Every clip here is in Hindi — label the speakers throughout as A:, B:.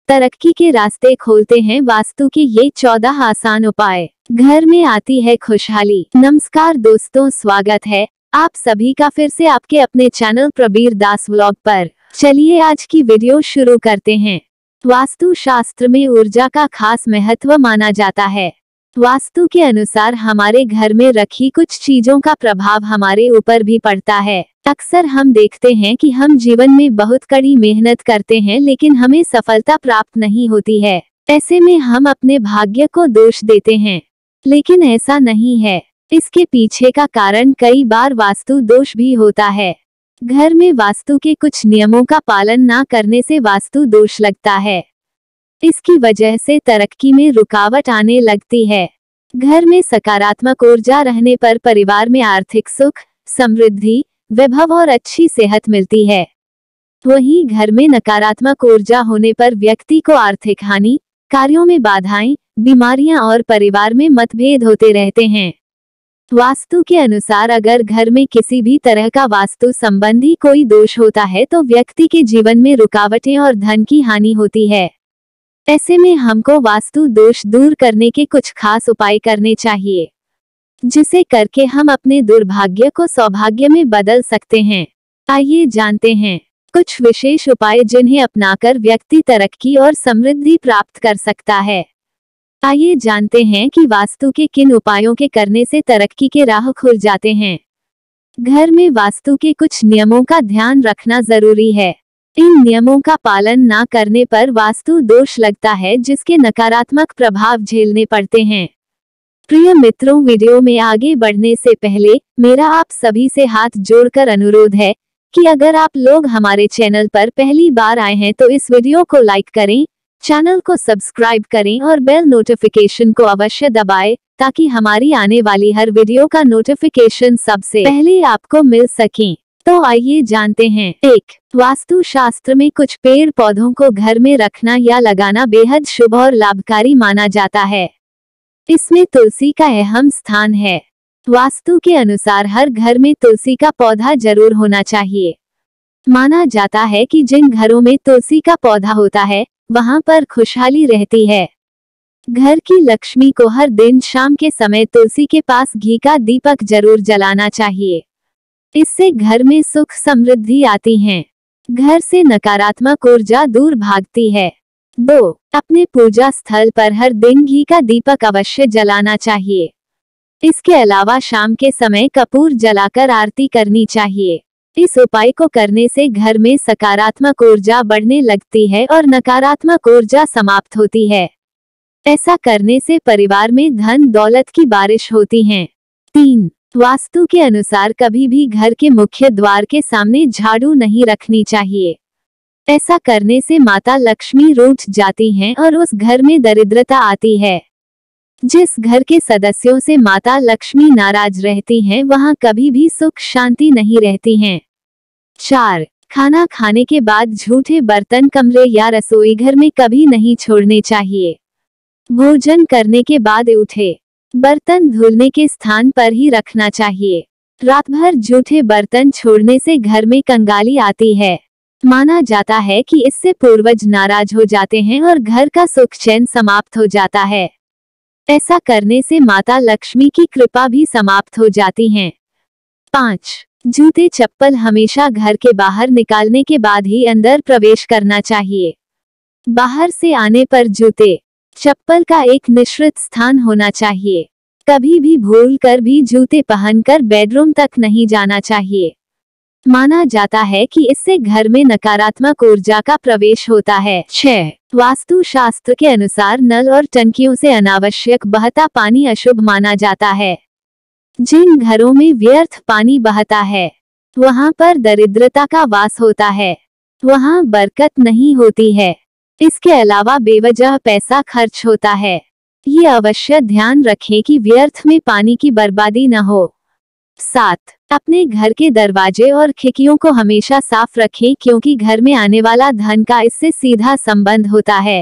A: तरक्की के रास्ते खोलते हैं वास्तु के ये 14 आसान उपाय। घर में आती है खुशहाली। नमस्कार दोस्तों, स्वागत है आप सभी का फिर से आपके अपने चैनल प्रबीर दास व्लॉग पर। चलिए आज की वीडियो शुरू करते हैं। वास्तु शास्त्र में ऊर्जा का खास महत्व माना जाता है। वास्तु के अनुसार हमारे घर में रखी कुछ चीजों का प्रभाव हमारे ऊपर भी पड़ता है। अक्सर हम देखते हैं कि हम जीवन में बहुत कड़ी मेहनत करते हैं लेकिन हमें सफलता प्राप्त नहीं होती है। ऐसे में हम अपने भाग्य को दोष देते हैं, लेकिन ऐसा नहीं है। इसके पीछे का कारण कई बार वास्तु दोष भी होता है। घर में वास्तु के कुछ नियमों का पालन ना करने से वास्तु दोष लगता है। इसकी वजह से तरक्की में रुकावट आने लगती है। घर में सकारात्मक ऊर्जा रहने पर परिवार में आर्थिक सुख, समृद्धि, वैभव और अच्छी सेहत मिलती है। वहीं घर में नकारात्मक ऊर्जा होने पर व्यक्ति को आर्थिक हानि, कार्यों में बाधाएं, बीमारियां और परिवार में मतभेद होते रहते हैं। वास्तु के अनुसार अगर घर में किसी भी तरह का वास्तु संबंधी कोई दोष होता है तो व्यक्ति के जीवन में रुकावटें और धन की हानि होती है। ऐसे में हमको वास्तु दोष दूर करने के कुछ खास उपाय करने चाहिए, जिसे करके हम अपने दुर्भाग्य को सौभाग्य में बदल सकते हैं। आइए जानते हैं कुछ विशेष उपाय जिन्हें अपनाकर व्यक्ति तरक्की और समृद्धि प्राप्त कर सकता है। आइए जानते हैं कि वास्तु के किन उपायों के करने से तरक्की के राह खुल जाते हैं। घर में वास्तु के कुछ नियमों का ध्यान रखना जरूरी है। इन नियमों का पालन ना करने पर वास्तु दोष लगता है, जिसके नकारात्मक प्रभाव झेलने पड़ते हैं। प्रिय मित्रों, वीडियो में आगे बढ़ने से पहले मेरा आप सभी से हाथ जोड़कर अनुरोध है कि अगर आप लोग हमारे चैनल पर पहली बार आए हैं तो इस वीडियो को लाइक करें, चैनल को सब्सक्राइब करें और बेल नोटिफिकेशन को अवश्य दबाएं ताकि हमारी आने वाली हर वीडियो का नोटिफिकेशन सबसे पहले आपको मिल सके। तो आइए जानते हैं। 1. वास्तु शास्त्र में कुछ पेड़ पौधों को घर में रखना या लगाना बेहद शुभ और लाभकारी माना जाता है। इसमें तुलसी का अहम स्थान है। वास्तु के अनुसार हर घर में तुलसी का पौधा जरूर होना चाहिए। माना जाता है कि जिन घरों में तुलसी का पौधा होता है वहां पर खुशहाली रहती है। घर की लक्ष्मी को हर दिन शाम के समय तुलसी के पास घी का दीपक जरूर जलाना चाहिए। इससे घर में सुख समृद्धि आती है। घर से नकारात्मक ऊर्जा दूर भागती है। 2. अपने पूजा स्थल पर हर दिन घी का दीपक अवश्य जलाना चाहिए। इसके अलावा शाम के समय कपूर जलाकर आरती करनी चाहिए। इस उपाय को करने से घर में सकारात्मक ऊर्जा बढ़ने लगती है और नकारात्मक ऊर्जा समाप्त होती है। ऐसा करने से परिवार में धन दौलत की बारिश होती है। 3. वास्तु के अनुसार कभी भी घर के मुख्य द्वार के सामने झाड़ू नहीं रखनी चाहिए। ऐसा करने से माता लक्ष्मी रूठ जाती हैं और उस घर में दरिद्रता आती है। जिस घर के सदस्यों से माता लक्ष्मी नाराज रहती हैं वहां कभी भी सुख शांति नहीं रहती हैं। 4. खाना खाने के बाद झूठे बर्तन कमरे या रसोई घर में कभी नहीं छोड़ने चाहिए। भोजन करने के बाद उठे बर्तन धुलने के स्थान पर ही रखना चाहिए। रात भर झूठे बर्तन छोड़ने से घर में कंगाली आती है। माना जाता है कि इससे पूर्वज नाराज हो जाते हैं और घर का सुख चैन समाप्त हो जाता है। ऐसा करने से माता लक्ष्मी की कृपा भी समाप्त हो जाती है। 5. जूते चप्पल हमेशा घर के बाहर निकालने के बाद ही अंदर प्रवेश करना चाहिए। बाहर से आने पर जूते चप्पल का एक निश्चित स्थान होना चाहिए। कभी भी भूल कर भी जूते पहनकर बेडरूम तक नहीं जाना चाहिए। माना जाता है कि इससे घर में नकारात्मक ऊर्जा का प्रवेश होता है। 6. वास्तु शास्त्र के अनुसार नल और टंकियों से अनावश्यक बहता पानी अशुभ माना जाता है। जिन घरों में व्यर्थ पानी बहता है वहां पर दरिद्रता का वास होता है, वहां बरकत नहीं होती है। इसके अलावा बेवजह पैसा खर्च होता है। ये अवश्य ध्यान रखें कि व्यर्थ में पानी की बर्बादी न हो। 7. अपने घर के दरवाजे और खिड़कियों को हमेशा साफ रखें क्योंकि घर में आने वाला धन का इससे सीधा संबंध होता है।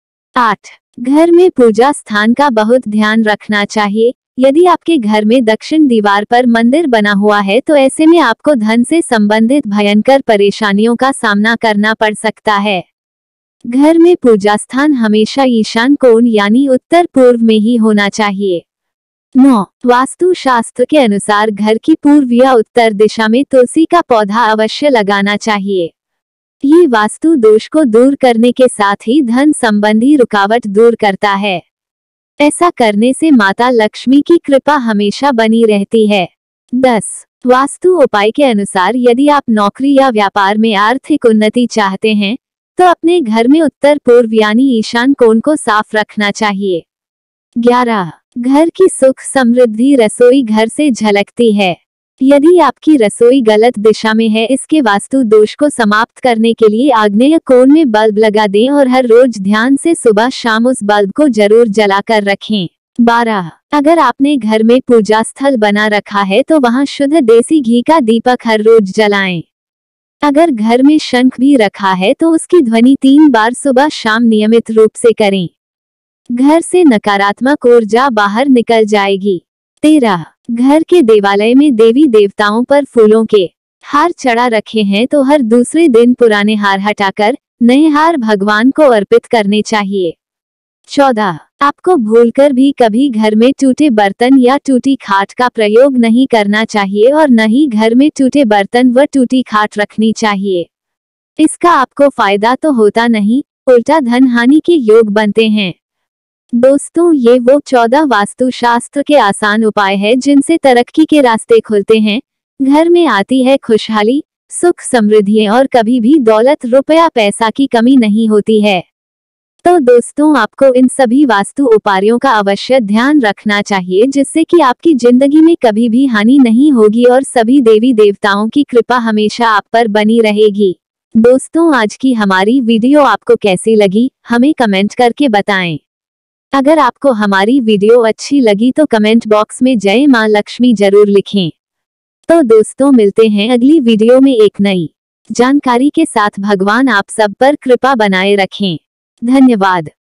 A: 8. घर में पूजा स्थान का बहुत ध्यान रखना चाहिए। यदि आपके घर में दक्षिण दीवार पर मंदिर बना हुआ है तो ऐसे में आपको धन से संबंधित भयंकर परेशानियों का सामना करना पड़ सकता है। घर में पूजा स्थान हमेशा ईशान कोण यानी उत्तर पूर्व में ही होना चाहिए। 9. वास्तु शास्त्र के अनुसार घर की पूर्व या उत्तर दिशा में तुलसी का पौधा अवश्य लगाना चाहिए। ये वास्तु दोष को दूर करने के साथ ही धन संबंधी रुकावट दूर करता है। ऐसा करने से माता लक्ष्मी की कृपा हमेशा बनी रहती है। 10. वास्तु उपाय के अनुसार यदि आप नौकरी या व्यापार में आर्थिक उन्नति चाहते हैं तो अपने घर में उत्तर पूर्व यानी ईशान कोण को साफ रखना चाहिए। 11. घर की सुख समृद्धि रसोई घर से झलकती है। यदि आपकी रसोई गलत दिशा में है, इसके वास्तु दोष को समाप्त करने के लिए आग्नेय कोण में बल्ब लगा दें और हर रोज ध्यान से सुबह शाम उस बल्ब को जरूर जलाकर रखें। 12. अगर आपने घर में पूजा स्थल बना रखा है तो वहां शुद्ध देसी घी का दीपक हर रोज जलाएं। अगर घर में शंख भी रखा है तो उसकी ध्वनि 3 बार सुबह शाम नियमित रूप से करें। घर से नकारात्मक ऊर्जा बाहर निकल जाएगी। 13. घर के देवालय में देवी देवताओं पर फूलों के हार चढ़ा रखे हैं तो हर दूसरे दिन पुराने हार हटाकर नए हार भगवान को अर्पित करने चाहिए। 14. आपको भूलकर भी कभी घर में टूटे बर्तन या टूटी खाट का प्रयोग नहीं करना चाहिए और न ही घर में टूटे बर्तन व टूटी खाट रखनी चाहिए। इसका आपको फायदा तो होता नहीं, उल्टा धन हानि के योग बनते हैं। दोस्तों, ये वो 14 वास्तुशास्त्र के आसान उपाय है जिनसे तरक्की के रास्ते खुलते हैं, घर में आती है खुशहाली, सुख समृद्धि और कभी भी दौलत रुपया पैसा की कमी नहीं होती है। तो दोस्तों, आपको इन सभी वास्तु उपायों का अवश्य ध्यान रखना चाहिए जिससे कि आपकी जिंदगी में कभी भी हानि नहीं होगी और सभी देवी देवताओं की कृपा हमेशा आप पर बनी रहेगी। दोस्तों, आज की हमारी वीडियो आपको कैसी लगी हमें कमेंट करके बताएं। अगर आपको हमारी वीडियो अच्छी लगी तो कमेंट बॉक्स में जय मां लक्ष्मी जरूर लिखें। तो दोस्तों, मिलते हैं अगली वीडियो में एक नई जानकारी के साथ। भगवान आप सब पर कृपा बनाए रखें। धन्यवाद।